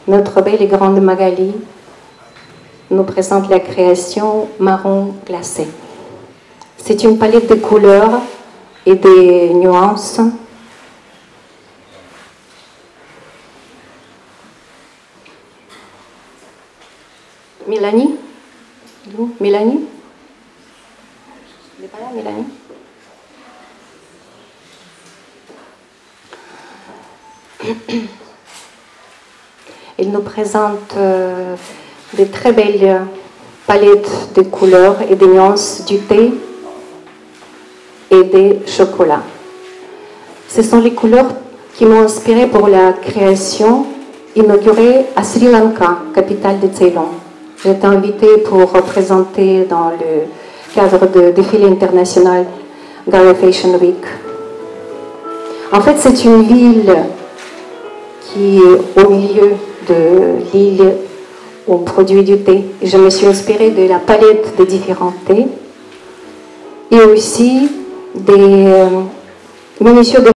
Notre belle et grande Magali nous présente la création marron glacé. C'est une palette de couleurs et des nuances Mélanie? Mélanie? Elle n'est pas là, Mélanie? Il nous présente des très belles palettes de couleurs et de nuances du thé et des chocolats. Ce sont les couleurs qui m'ont inspiré pour la création inaugurée à Sri Lanka, capitale de Ceylon. J'ai été invitée pour représenter dans le cadre du défilé international Gaia Fashion Week. En fait, c'est une ville qui est au milieu de l'île où on produit du thé. Et je me suis inspirée de la palette des différents thés et aussi des minutieux